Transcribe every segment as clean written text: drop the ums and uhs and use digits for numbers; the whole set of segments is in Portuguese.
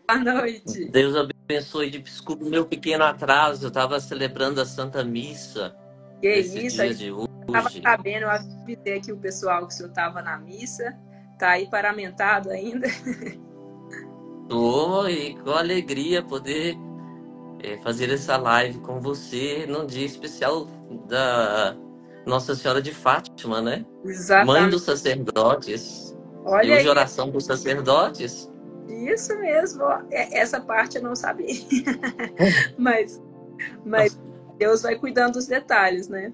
Boa noite. Deus abençoe. Desculpa o meu pequeno atraso. Eu estava celebrando a Santa Missa Que nesse isso, a dia gente de estava hoje. sabendo, eu avisei aqui o pessoal que o senhor estava na missa, tá aí paramentado ainda. Tô e com alegria poder fazer essa live com você num dia especial da Nossa Senhora de Fátima, né? Mãe Exatamente. dos sacerdotes. E Olha hoje aí, oração dos sacerdotes. isso mesmo, ó, essa parte eu não sabia, mas, mas Deus vai cuidando dos detalhes, né?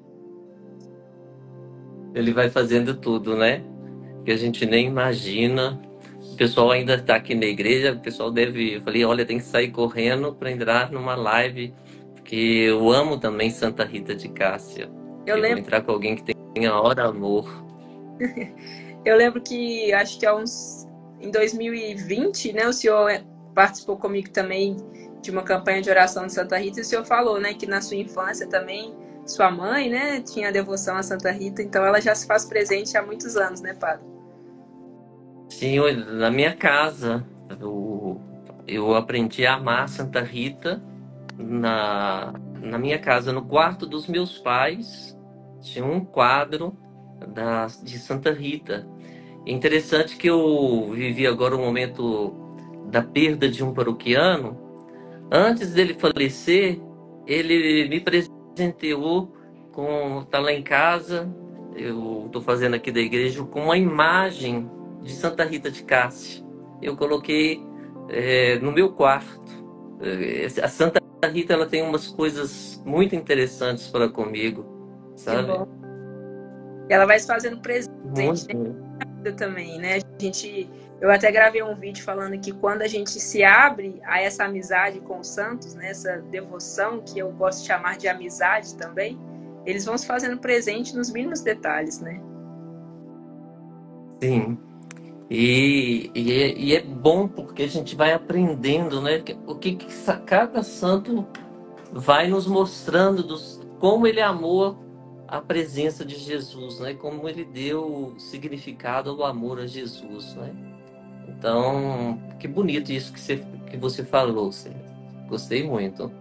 Ele vai fazendo tudo, né? Que a gente nem imagina. O pessoal ainda está aqui na igreja, o pessoal deve. Eu falei, olha, tem que sair correndo para entrar numa live, porque eu amo também Santa Rita de Cássia. Eu Eu vou lembro, entrar com alguém que tenha hora amor. eu lembro que acho que em 2020, né, o senhor participou comigo também de uma campanha de oração de Santa Rita, e o senhor falou, né, que na sua infância também sua mãe, né, tinha devoção a Santa Rita, então ela já se faz presente há muitos anos, né, padre? Sim, na minha casa, eu aprendi a amar Santa Rita na minha casa, no quarto dos meus pais, tinha um quadro de Santa Rita. É interessante que eu vivi agora o momento da perda de um paroquiano. Antes dele falecer, ele me presenteou com, tá lá em casa, eu estou fazendo aqui da igreja, com uma imagem de Santa Rita de Cássia. Eu coloquei no meu quarto. A Santa Rita, ela tem umas coisas muito interessantes para comigo, Que sabe? bom. Ela vai se fazendo presente Muito. também, né? Eu até gravei um vídeo falando que quando a gente se abre a essa amizade com os santos, né, essa devoção que eu gosto de chamar de amizade também, eles vão se fazendo presente nos mínimos detalhes, né? Sim. E é bom porque a gente vai aprendendo, né? O que cada santo vai nos mostrando como ele amou a presença de Jesus, né? Como ele deu significado ao amor a Jesus, né? Então, que bonito isso que você falou, Cê. Gostei muito.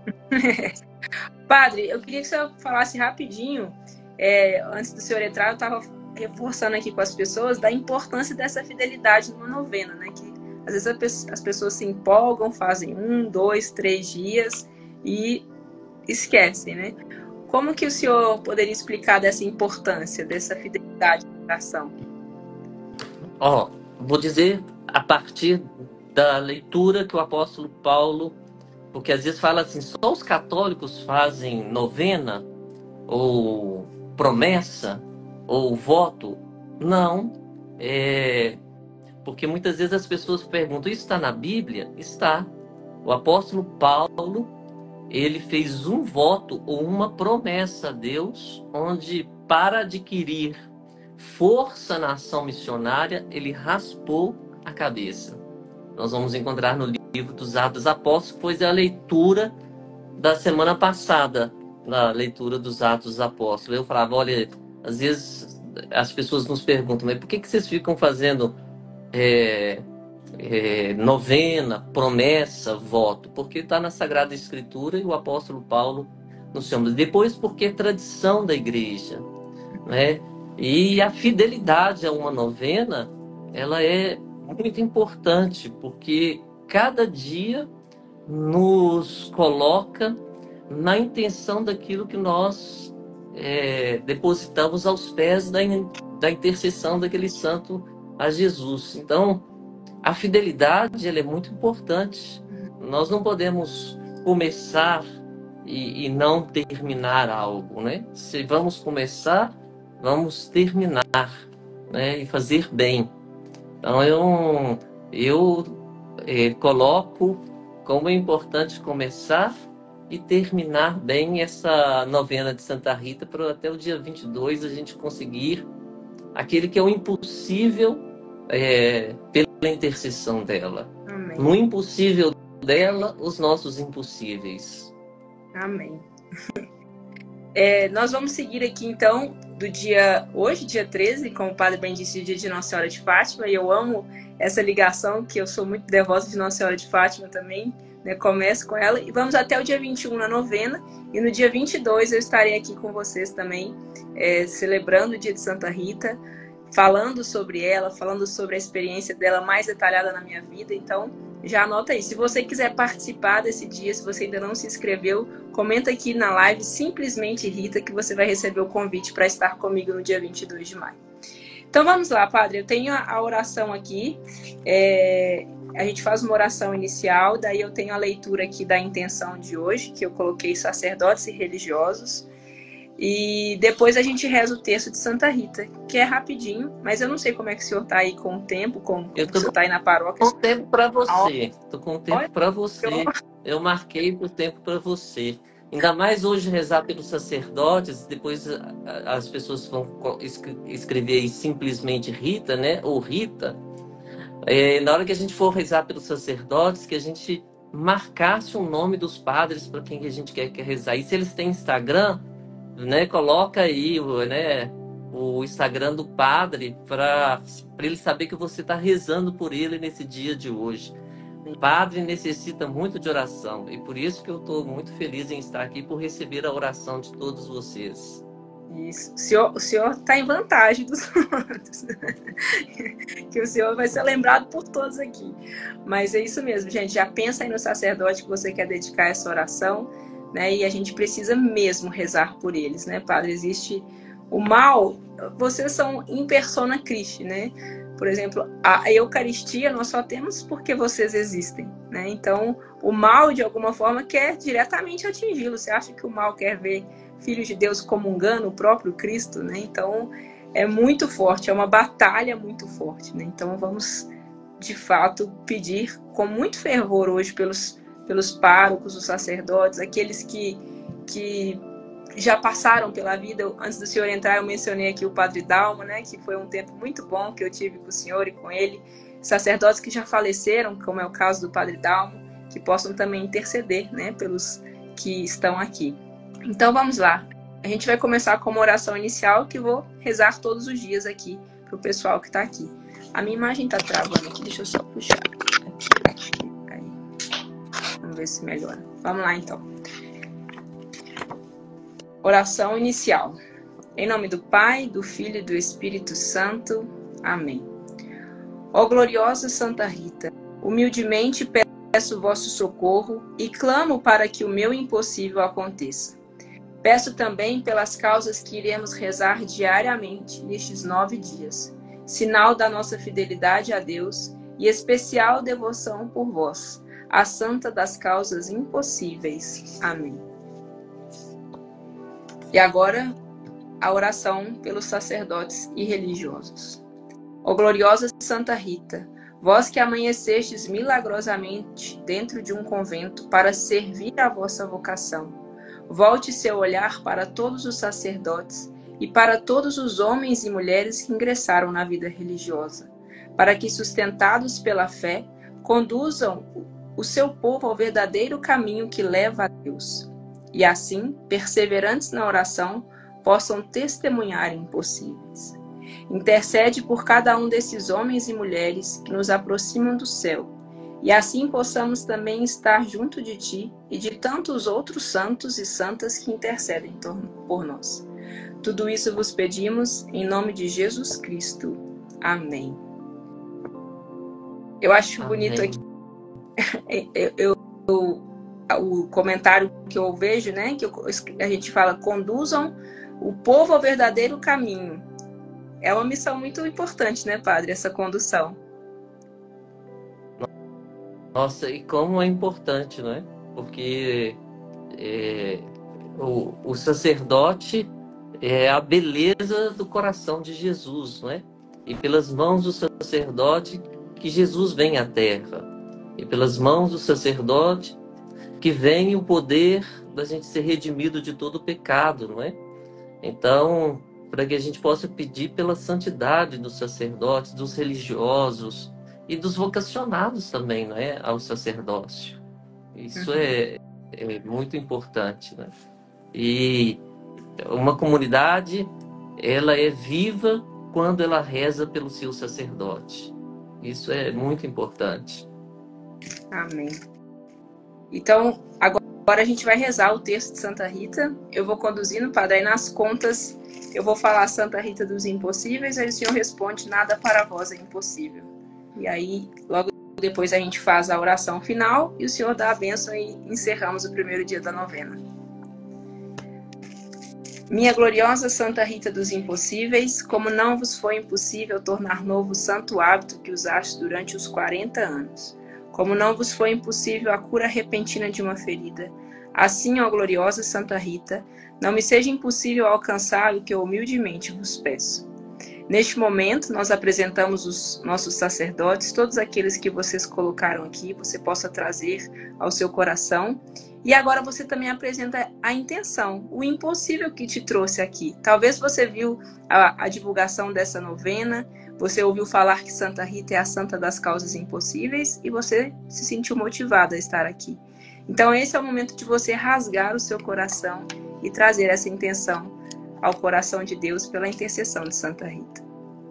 Padre, eu queria que você falasse rapidinho, antes do senhor entrar, eu estava reforçando aqui com as pessoas da importância dessa fidelidade numa novena, né? Que às vezes as pessoas se empolgam, fazem 1, 2, 3 dias e esquecem, né? Como que o senhor poderia explicar dessa importância, dessa fidelidade na oração? Ó, vou dizer a partir da leitura que o apóstolo Paulo, porque às vezes fala assim, só os católicos fazem novena ou promessa ou voto. Não, é porque muitas vezes as pessoas perguntam, isso está na Bíblia? Está. O apóstolo Paulo, ele fez um voto ou uma promessa a Deus, onde para adquirir força na ação missionária, ele raspou a cabeça. Nós vamos encontrar no livro dos Atos dos Apóstolos, que foi a leitura da semana passada, na leitura dos Atos dos Apóstolos. Eu falava, olha, às vezes as pessoas nos perguntam, mas por que vocês ficam fazendo é, novena, promessa, voto? Porque está na Sagrada Escritura e o apóstolo Paulo nos chama. Depois, porque é tradição da igreja, né? E a fidelidade a uma novena, ela é muito importante, porque cada dia nos coloca na intenção daquilo que nós depositamos aos pés da intercessão daquele santo a Jesus. Então, a fidelidade ela é muito importante. Nós não podemos começar e não terminar algo, né? Se vamos começar, vamos terminar, né? E fazer bem. Então, eu coloco como é importante começar e terminar bem essa novena de Santa Rita para até o dia 22 a gente conseguir aquele que é o impossível pela intercessão dela. No Amém. impossível dela, os nossos impossíveis. Amém. Nós vamos seguir aqui, então, do dia hoje, dia 13, como o Padre bem disse, o dia de Nossa Senhora de Fátima, e eu amo essa ligação, que eu sou muito devota de Nossa Senhora de Fátima também, né? Começo com ela, e vamos até o dia 21 na novena, e no dia 22 eu estarei aqui com vocês também, celebrando o dia de Santa Rita, falando sobre ela, falando sobre a experiência dela mais detalhada na minha vida. Então, já anota aí. Se você quiser participar desse dia, se você ainda não se inscreveu, comenta aqui na live, simplesmente Rita, que você vai receber o convite para estar comigo no dia 22 de maio. Então vamos lá, Padre. Eu tenho a oração aqui. A gente faz uma oração inicial, daí eu tenho a leitura aqui da intenção de hoje, que eu coloquei sacerdotes e religiosos. E depois a gente reza o texto de Santa Rita, que é rapidinho, mas eu não sei como é que o senhor está aí com o tempo, como o senhor está aí na paróquia. Com tempo para você. Tô com tempo para você. Eu marquei o tempo para você. Ainda mais hoje rezar pelos sacerdotes, depois as pessoas vão escrever aí simplesmente Rita, né? Ou Rita. Na hora que a gente for rezar pelos sacerdotes, que a gente marcasse o nome dos padres para quem a gente quer rezar. E se eles têm Instagram, né? Coloca aí, né? O Instagram do padre para ele saber que você está rezando por ele nesse dia de hoje. O padre necessita muito de oração e por isso que eu estou muito feliz em estar aqui por receber a oração de todos vocês. Isso. O senhor está em vantagem dos outros. Que o senhor vai ser lembrado por todos aqui. Mas é isso mesmo, gente. Já pensa aí no sacerdote que você quer dedicar essa oração, né? E a gente precisa mesmo rezar por eles, né, Padre? Existe o mal, vocês são in persona Christi, né? Por exemplo, a Eucaristia nós só temos porque vocês existem, né? Então, o mal, de alguma forma, quer diretamente atingi-lo. Você acha que o mal quer ver filhos de Deus comungando o próprio Cristo, né? Então, é muito forte, é uma batalha muito forte, né? Então, vamos, de fato, pedir com muito fervor hoje pelos párocos, os sacerdotes, aqueles que já passaram pela vida. Antes do senhor entrar, eu mencionei aqui o Padre Dalmo, né? Que foi um tempo muito bom que eu tive com o senhor e com ele. Sacerdotes que já faleceram, como é o caso do Padre Dalmo, que possam também interceder, né? Pelos que estão aqui. Então vamos lá. A gente vai começar com uma oração inicial que vou rezar todos os dias aqui para o pessoal que está aqui. A minha imagem está travando aqui, deixa eu só puxar. Aqui. Aí. Vamos ver se melhora. Vamos lá então. Oração inicial. Em nome do Pai, do Filho e do Espírito Santo. Amém. Ó gloriosa Santa Rita, humildemente peço o vosso socorro e clamo para que o meu impossível aconteça. Peço também pelas causas que iremos rezar diariamente nestes 9 dias, sinal da nossa fidelidade a Deus e especial devoção por vós, a Santa das causas impossíveis. Amém. E agora, a oração pelos sacerdotes e religiosos. Ó gloriosa Santa Rita, vós que amanhecestes milagrosamente dentro de um convento para servir a vossa vocação, volte seu olhar para todos os sacerdotes e para todos os homens e mulheres que ingressaram na vida religiosa, para que, sustentados pela fé, conduzam o seu povo ao verdadeiro caminho que leva a Deus. E assim, perseverantes na oração, possam testemunhar impossíveis. Intercede por cada um desses homens e mulheres que nos aproximam do céu, e assim possamos também estar junto de ti e de tantos outros santos e santas que intercedem por nós. Tudo isso vos pedimos em nome de Jesus Cristo. Amém. Eu acho bonito aqui o comentário que eu vejo, né? Que a gente fala, conduzam o povo ao verdadeiro caminho. É uma missão muito importante, né, Padre? Essa condução. Nossa, e como é importante, não é? Porque o sacerdote é a beleza do coração de Jesus, não é? E pelas mãos do sacerdote que Jesus vem à terra. E pelas mãos do sacerdote que vem o poder da gente ser redimido de todo o pecado, não é? Então, para que a gente possa pedir pela santidade dos sacerdotes, dos religiosos e dos vocacionados também, não é? Ao sacerdócio. Isso é muito importante, né? E Uma comunidade, ela é viva quando ela reza pelo seu sacerdote. Isso é muito importante. Amém. Então, agora a gente vai rezar o texto de Santa Rita. Eu vou conduzindo, Padre, aí nas contas eu vou falar Santa Rita dos Impossíveis, aí o senhor responde: nada para vós é impossível. E aí, logo depois a gente faz a oração final e o senhor dá a bênção e encerramos o primeiro dia da novena. Minha gloriosa Santa Rita dos Impossíveis, como não vos foi impossível tornar novo o santo hábito que usaste durante os 40 anos, como não vos foi impossível a cura repentina de uma ferida, assim, ó gloriosa Santa Rita, não me seja impossível alcançar o que eu humildemente vos peço. Neste momento, nós apresentamos os nossos sacerdotes, todos aqueles que vocês colocaram aqui, você possa trazer ao seu coração. E agora você também apresenta a intenção, o impossível que te trouxe aqui. Talvez você viu a divulgação dessa novena, você ouviu falar que Santa Rita é a santa das causas impossíveis e você se sentiu motivado a estar aqui. Então esse é o momento de você rasgar o seu coração e trazer essa intenção ao coração de Deus pela intercessão de Santa Rita.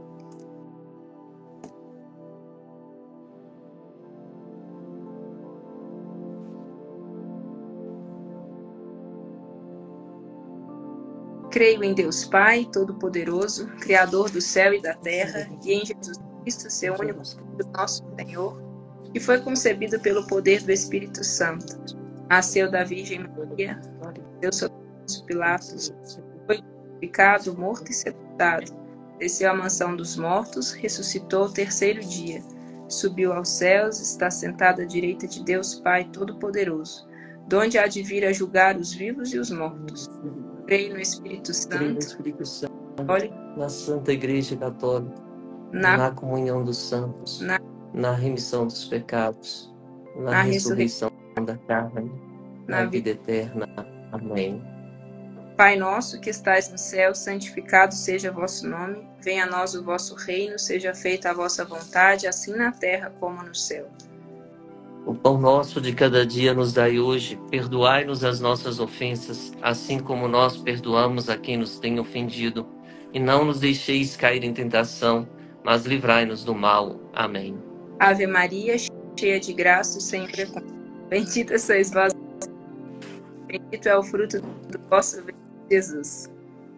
Creio em Deus Pai, Todo-Poderoso, Criador do céu e da terra, e em Jesus Cristo, seu único Filho, nosso Senhor, que foi concebido pelo poder do Espírito Santo. Nasceu da Virgem Maria, deu sob Pôncio Pilatos, foi crucificado, morto e sepultado, desceu à mansão dos mortos, ressuscitou ao terceiro dia, subiu aos céus, está sentado à direita de Deus Pai Todo-Poderoso, donde há de vir a julgar os vivos e os mortos. Creio no Espírito Santo, na Santa Igreja Católica, na comunhão dos santos, na remissão dos pecados, na ressurreição da carne, na vida eterna. Amém. Pai nosso que estais no céu, santificado seja o vosso nome. Venha a nós o vosso reino, seja feita a vossa vontade, assim na terra como no céu. O pão nosso de cada dia nos dai hoje. Perdoai-nos as nossas ofensas, assim como nós perdoamos a quem nos tem ofendido. E não nos deixeis cair em tentação, mas livrai-nos do mal. Amém. Ave Maria, cheia de graça, o Senhor é convosco. Bendita sois vós, bendito é o fruto do vosso ventre, Jesus.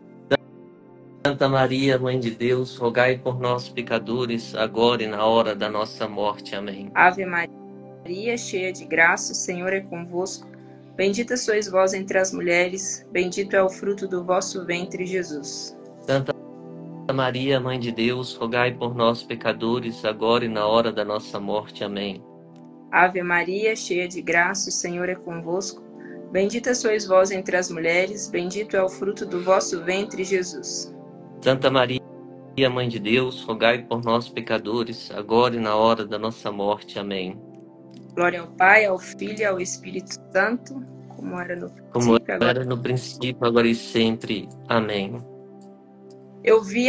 Santa Maria, Mãe de Deus, rogai por nós, pecadores, agora e na hora da nossa morte. Amém. Ave Maria, cheia de graça, o Senhor é convosco. Bendita sois vós entre as mulheres, bendito é o fruto do vosso ventre, Jesus. Santa Maria, Mãe de Deus, rogai por nós, pecadores, agora e na hora da nossa morte. Amém. Ave Maria, cheia de graça, o Senhor é convosco. Bendita sois vós entre as mulheres, bendito é o fruto do vosso ventre, Jesus. Santa Maria, Mãe de Deus, rogai por nós, pecadores, agora e na hora da nossa morte. Amém. Glória ao Pai, ao Filho e ao Espírito Santo, como era no princípio, agora e sempre. Amém. Eu vi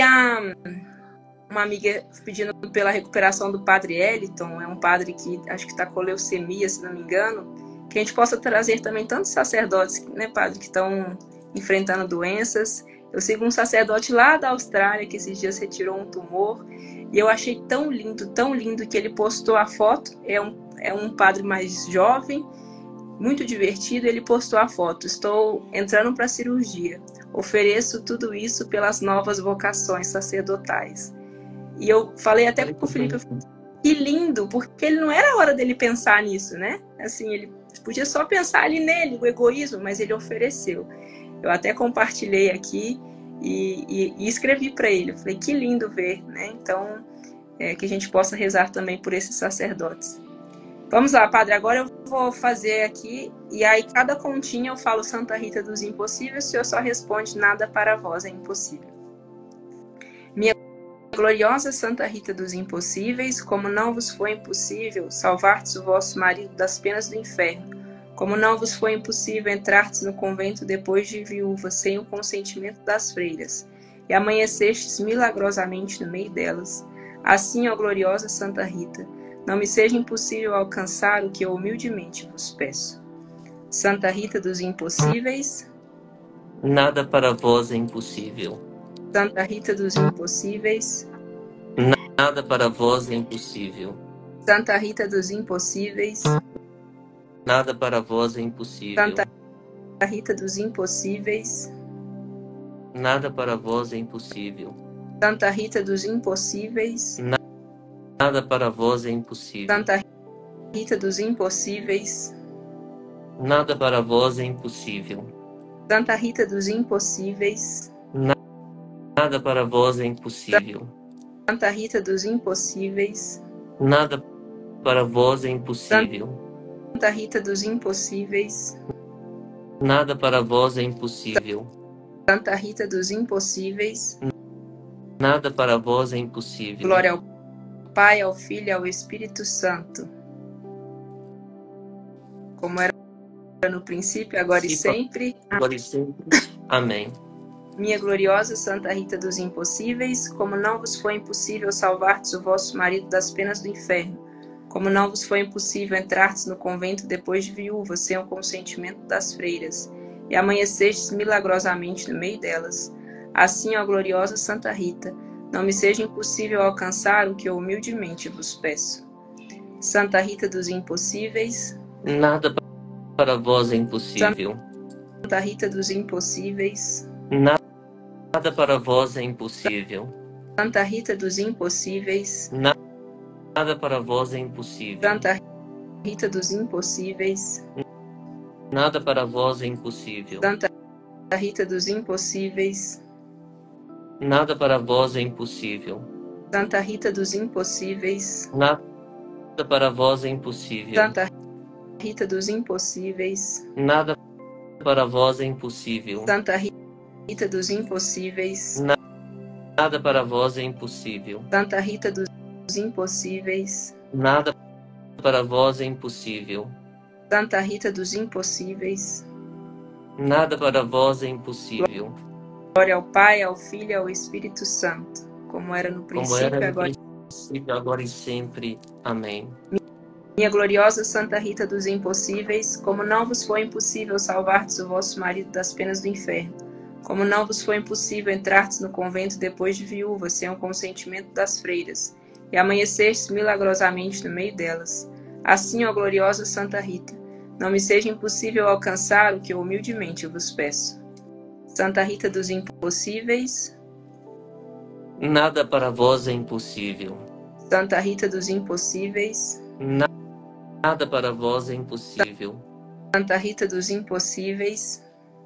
uma amiga pedindo pela recuperação do Padre Eliton, é um padre que acho que está com leucemia, se não me engano, que a gente possa trazer também tantos sacerdotes, né, padre, que estão enfrentando doenças. Eu sigo um sacerdote lá da Austrália que esses dias retirou um tumor e eu achei tão lindo que ele postou a foto. É um padre mais jovem, muito divertido. Ele postou a foto: estou entrando para a cirurgia, ofereço tudo isso pelas novas vocações sacerdotais. E eu falei até pro Felipe, que lindo, porque ele não era a hora dele pensar nisso, né? Assim, ele podia só pensar ali nele, o egoísmo, mas ele ofereceu. Eu até compartilhei aqui e escrevi para ele. Eu falei, que lindo ver, né? Então, que a gente possa rezar também por esses sacerdotes. Vamos lá, padre, agora eu vou fazer aqui, e aí cada continha eu falo Santa Rita dos Impossíveis, o senhor só responde: nada para vós é impossível. Minha gloriosa Santa Rita dos Impossíveis, como não vos foi impossível salvar-te o vosso marido das penas do inferno, como não vos foi impossível entrar-te no convento depois de viúva, sem o consentimento das freiras, e amanhecestes milagrosamente no meio delas, assim, ó gloriosa Santa Rita, não me seja impossível alcançar o que eu humildemente vos peço. Santa Rita dos Impossíveis, Nada para vós é impossível. Santa Rita dos Impossíveis. Nada para vós é impossível. Santa Rita dos Impossíveis. Nada para vós é impossível. Santa Rita dos Impossíveis. Nada para vós é impossível. Santa Rita dos Impossíveis. Nada para vós é impossível. Santa Rita dos Impossíveis. Nada para vós é impossível. Santa Rita dos Impossíveis. Nada para vós é impossível. Santa Rita dos Impossíveis. Nada para vós é impossível. Santa Rita dos Impossíveis. Nada para vós é impossível. Santa Rita dos Impossíveis. Nada para vós é impossível. Glória ao Pai, ao Filho e ao Espírito Santo. Como era no princípio, agora e sempre. Agora e sempre. Amém. Minha gloriosa Santa Rita dos Impossíveis, como não vos foi impossível salvar-te o vosso marido das penas do inferno, como não vos foi impossível entrar-te no convento depois de viúva, sem o consentimento das freiras, e amanhecestes milagrosamente no meio delas, assim, ó gloriosa Santa Rita, não me seja impossível alcançar o que eu humildemente vos peço. Santa Rita dos Impossíveis. Nada para vós é impossível. Santa Rita dos Impossíveis. Nada para vós é impossível. Santa Rita dos Impossíveis. Nada para vós é impossível. Santa Rita dos Impossíveis. Nada para vós é impossível. Santa Rita dos Impossíveis. Nada para vós é impossível. Santa Rita dos Impossíveis. Nada para vós é impossível. Santa Rita dos Impossíveis. Nada para vós é impossível. Santa Rita dos Impossíveis. Nada para vós é impossível. Santa Rita dos Impossíveis. Nada para vós é impossível. Santa Rita dos Impossíveis. Nada para vós é impossível. Glória ao Pai, ao Filho e ao Espírito Santo, como era no princípio, agora e sempre. Amém. Minha gloriosa Santa Rita dos Impossíveis, como não vos foi impossível salvar-te o vosso marido das penas do inferno, como não vos foi impossível entrar-te no convento depois de viúva, sem o consentimento das freiras, e amanhecestes milagrosamente no meio delas, assim, ó gloriosa Santa Rita, não me seja impossível alcançar o que eu humildemente vos peço. Santa Rita dos Impossíveis. Nada para vós é impossível. Santa Rita dos Impossíveis. Nada para vós é impossível. Santa Rita dos Impossíveis.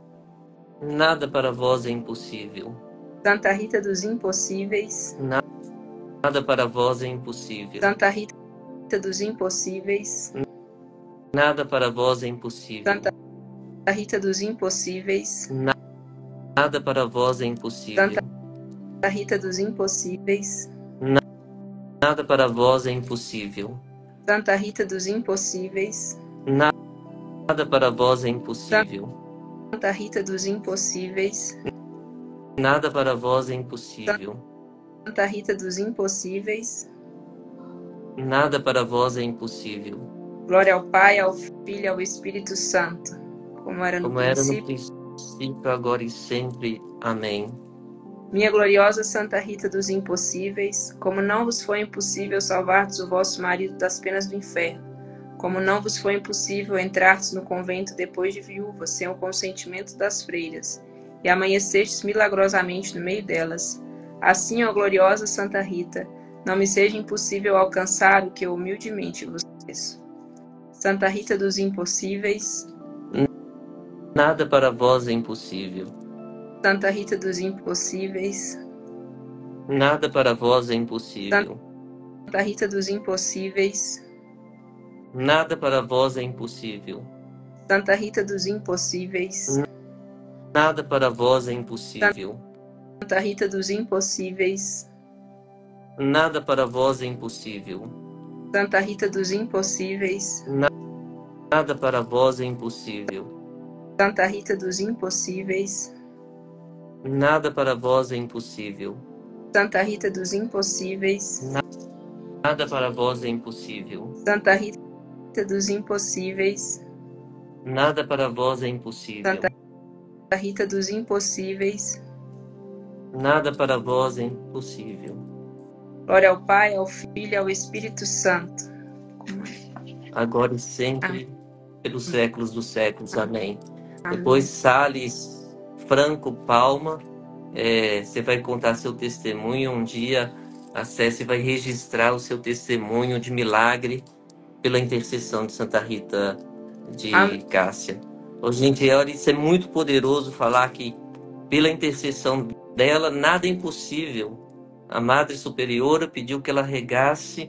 Nada para vós é impossível. Santa Rita dos Impossíveis. Nada para vós é impossível. Santa Rita dos Impossíveis. Nada para vós é impossível. Santa Rita dos Impossíveis. Nada para vós é impossível. Santa Rita dos Impossíveis. Nada para vós é impossível. Santa Rita dos Impossíveis. Nada para vós é impossível. Santa Rita dos Impossíveis. Nada para vós é impossível. Santa Rita dos Impossíveis. Nada para vós é impossível. Glória ao Pai, ao Filho e ao Espírito Santo, como era no princípio, agora e sempre. Amém. Minha gloriosa Santa Rita dos Impossíveis, como não vos foi impossível salvar-te o vosso marido das penas do inferno, como não vos foi impossível entrar-te no convento depois de viúva, sem o consentimento das freiras, e amanhecestes milagrosamente no meio delas, assim, ó gloriosa Santa Rita, não me seja impossível alcançar o que eu humildemente vos peço. Santa Rita dos Impossíveis. Nada para vós é impossível. Santa Rita dos Impossíveis. Nada para vós é impossível. Santa Rita dos Impossíveis. Nada para vós é impossível. Santa Rita dos Impossíveis. Nada para vós é impossível. Santa Rita dos Impossíveis. Nada para vós é impossível. Santa Rita dos Impossíveis. Nada para vós é impossível. Santa Rita dos Impossíveis. Nada para vós é impossível. Santa Rita dos Impossíveis. Nada para vós é impossível. Santa Rita dos Impossíveis. Nada para vós é impossível. Santa Rita dos impossíveis. Nada para vós é impossível. Glória ao Pai, ao Filho e ao Espírito Santo. Agora e sempre, pelos séculos dos séculos. Amém. Amém. Depois, Salles Franco Palma, você vai contar seu testemunho um dia. A Cécia vai registrar o seu testemunho de milagre pela intercessão de Santa Rita de Cássia. Gente, olha, isso é muito poderoso falar que pela intercessão dela nada é impossível. A Madre Superiora pediu que ela regasse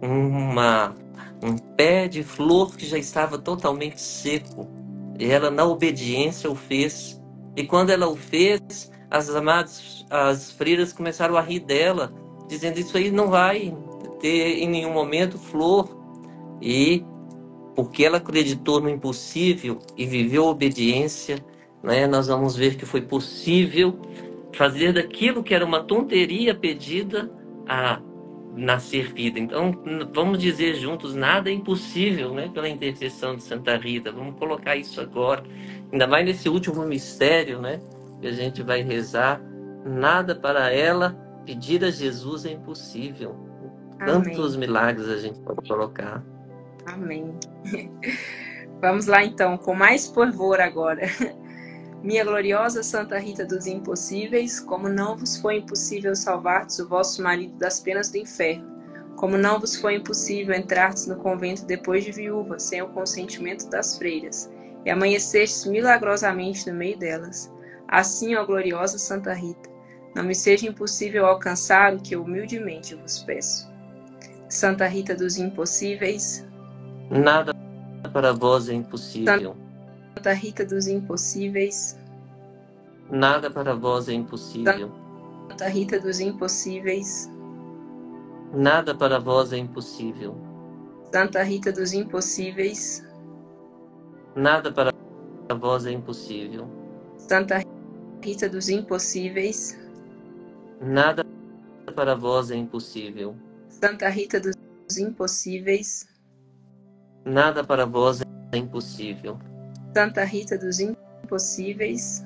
um pé de flor que já estava totalmente seco. E ela, na obediência, o fez. E quando ela o fez, as freiras começaram a rir dela, dizendo: isso aí não vai ter em nenhum momento flor. E porque ela acreditou no impossível e viveu a obediência, né, nós vamos ver que foi possível fazer daquilo que era uma tonteria pedida a nascer vida. Então, vamos dizer juntos: nada é impossível, né, pela intercessão de Santa Rita. Vamos colocar isso agora, ainda mais nesse último mistério, né, que a gente vai rezar. Nada para ela pedir a Jesus é impossível. Amém. Tantos milagres a gente pode colocar. Amém. Vamos lá então, com mais fervor agora. Minha gloriosa Santa Rita dos impossíveis, como não vos foi impossível salvar-te o vosso marido das penas do inferno, como não vos foi impossível entrar-te no convento depois de viúva, sem o consentimento das freiras, e amanhecestes milagrosamente no meio delas, assim, ó gloriosa Santa Rita, não me seja impossível alcançar o que eu humildemente vos peço. Santa Rita dos impossíveis, nada para vós é impossível. Santa Rita dos impossíveis, nada para vós é impossível. Santa Rita dos impossíveis, nada para vós é impossível. Santa Rita dos impossíveis, nada para vós é impossível. Santa Rita dos impossíveis, nada para vós é impossível. Santa Rita dos impossíveis, nada para vós é impossível. Santa Rita dos impossíveis,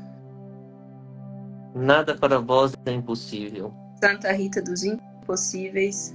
nada para vós é impossível. Santa Rita dos impossíveis,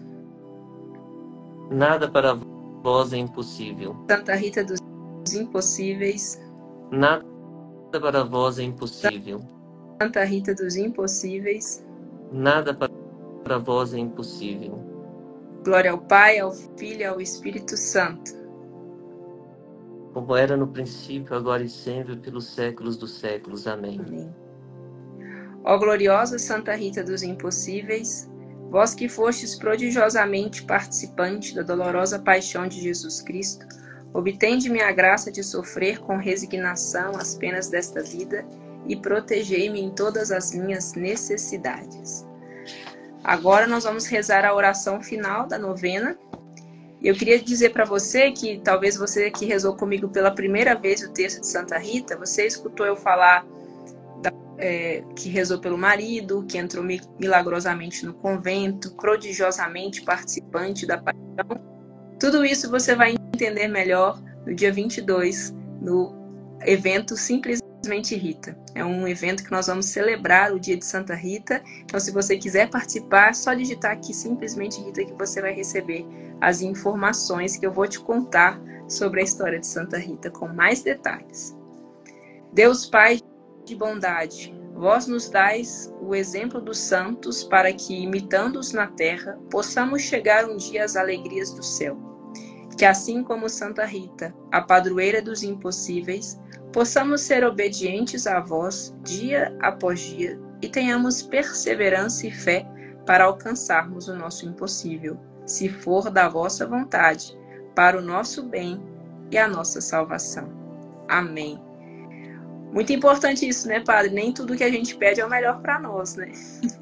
nada para vós é impossível. Santa Rita dos impossíveis, nada para vós é impossível. Santa Rita dos impossíveis, nada para vós é impossível. Glória ao Pai, ao Filho e ao Espírito Santo, como era no princípio, agora e sempre, pelos séculos dos séculos. Amém. Amém. Ó gloriosa Santa Rita dos impossíveis, vós que fostes prodigiosamente participante da dolorosa paixão de Jesus Cristo, obtende-me a graça de sofrer com resignação as penas desta vida e protegei-me em todas as minhas necessidades. Agora nós vamos rezar a oração final da novena. Eu queria dizer para você que talvez você que rezou comigo pela primeira vez o texto de Santa Rita, você escutou eu falar que rezou pelo marido, que entrou milagrosamente no convento, prodigiosamente participante da paixão. Tudo isso você vai entender melhor no dia 22, no evento Simplesmente Rita. É um evento que nós vamos celebrar o dia de Santa Rita. Então, se você quiser participar, é só digitar aqui Simplesmente Rita que você vai receber as informações que eu vou te contar sobre a história de Santa Rita com mais detalhes. Deus Pai de bondade, vós nos dais o exemplo dos santos para que, imitando-os na terra, possamos chegar um dia às alegrias do céu. Que assim como Santa Rita, a padroeira dos impossíveis, possamos ser obedientes a vós dia após dia e tenhamos perseverança e fé para alcançarmos o nosso impossível, se for da vossa vontade, para o nosso bem e a nossa salvação. Amém. Muito importante isso, né, Padre? Nem tudo que a gente pede é o melhor para nós, né?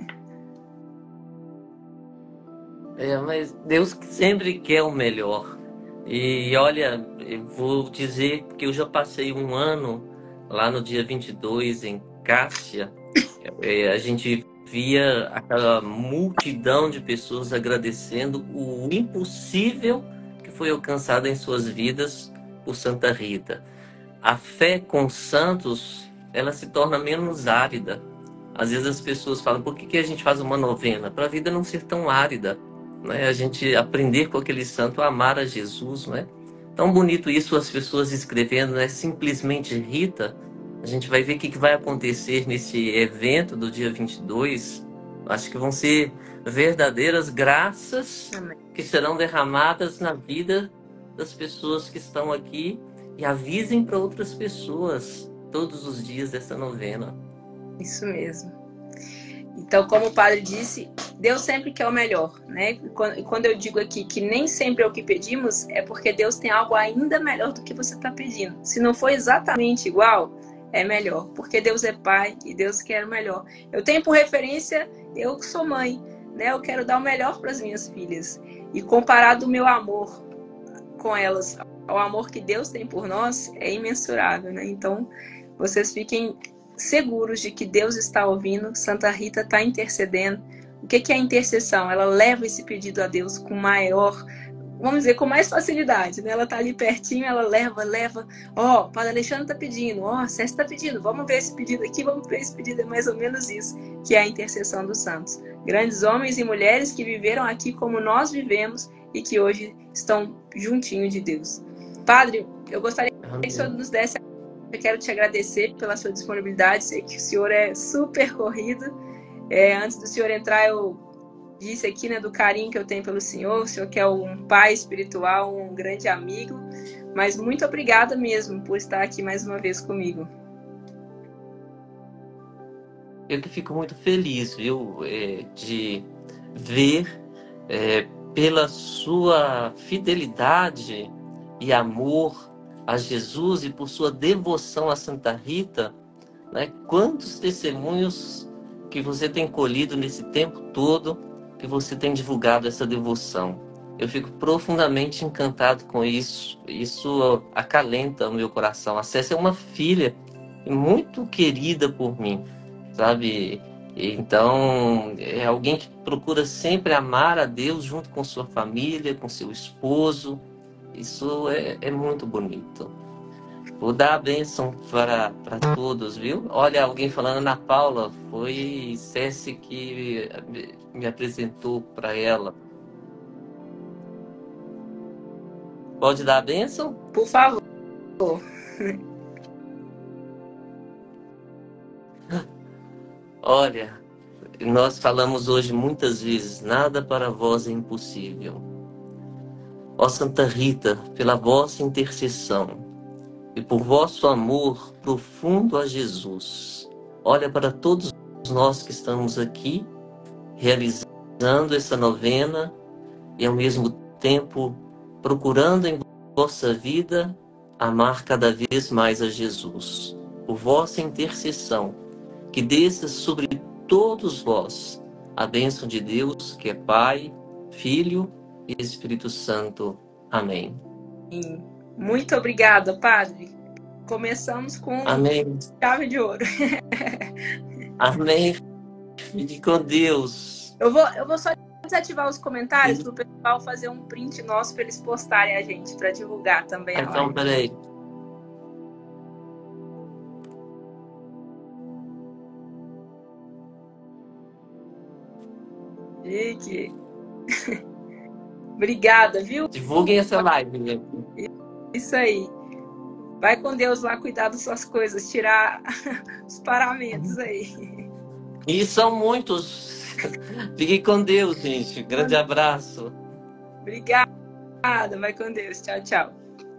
Mas Deus sempre quer o melhor. E olha, eu vou dizer que eu já passei um ano lá no dia 22 em Cássia. A gente via aquela multidão de pessoas agradecendo o impossível que foi alcançado em suas vidas por Santa Rita. A fé com os santos ela se torna menos árida. Às vezes as pessoas falam, por que que a gente faz uma novena? Para a vida não ser tão árida, né? A gente aprender com aquele santo a amar a Jesus, né? Tão bonito isso, as pessoas escrevendo, né? Simplesmente Rita. A gente vai ver o que vai acontecer nesse evento do dia 22. Acho que vão ser verdadeiras graças Amém. que serão derramadas na vida das pessoas que estão aqui, e avisem para outras pessoas todos os dias dessa novena. Isso mesmo. Então, como o padre disse, Deus sempre quer o melhor, né? E quando eu digo aqui que nem sempre é o que pedimos, é porque Deus tem algo ainda melhor do que você está pedindo. Se não for exatamente igual, é melhor, porque Deus é Pai e Deus quer o melhor. Eu tenho por referência, eu que sou mãe, né? Eu quero dar o melhor para as minhas filhas. E comparado o meu amor com elas ao amor que Deus tem por nós, é imensurável, né? Então, vocês fiquem seguros de que Deus está ouvindo, Santa Rita está intercedendo. O que é a intercessão? Ela leva esse pedido a Deus com maior, vamos dizer, com mais facilidade, né? Ela está ali pertinho, ela leva. Ó, o Padre Alexandre está pedindo, ó, César está pedindo, vamos ver esse pedido aqui, vamos ver esse pedido. É mais ou menos isso que é a intercessão dos santos. Grandes homens e mulheres que viveram aqui como nós vivemos e que hoje estão juntinho de Deus. Padre, eu gostaria que o senhor nos desse. Eu quero te agradecer pela sua disponibilidade. Sei que o senhor é super corrido. Antes do senhor entrar, eu disse aqui, né, do carinho que eu tenho pelo senhor. O senhor que é um pai espiritual, um grande amigo. Mas muito obrigada mesmo por estar aqui mais uma vez comigo. Eu que fico muito feliz, viu, de ver pela sua fidelidade e amor a Jesus e por sua devoção a Santa Rita, né? Quantos testemunhos que você tem colhido nesse tempo todo que você tem divulgado essa devoção. Eu fico profundamente encantado com isso. Isso acalenta o meu coração. A Cécia é uma filha muito querida por mim, sabe? Então, é alguém que procura sempre amar a Deus junto com sua família, com seu esposo. Isso é muito bonito. Vou dar a bênção para todos, viu? Olha, alguém falando, Ana Paula, foi Cécia que me apresentou para ela. Pode dar a bênção? Por favor. Olha, nós falamos hoje muitas vezes, nada para vós é impossível. Ó Santa Rita, pela vossa intercessão e por vosso amor profundo a Jesus, olha para todos nós que estamos aqui, realizando essa novena e ao mesmo tempo procurando em vossa vida amar cada vez mais a Jesus. Por vossa intercessão, que desça sobre todos vós a bênção de Deus, que é Pai, Filho e Espírito Santo. Amém. Muito obrigada, Padre. Começamos com Amém. Chave de ouro. Amém. Fique com Deus. Eu vou só desativar os comentários para o pessoal fazer um print nosso para eles postarem a gente, para divulgar também a live. Então, peraí. Chique. Obrigada, viu? Divulguem essa live, gente. Isso aí. Vai com Deus lá cuidar das suas coisas, tirar os paramentos aí. E são muitos. Fiquem com Deus, gente. Grande abraço. Obrigada. Vai com Deus. Tchau, tchau.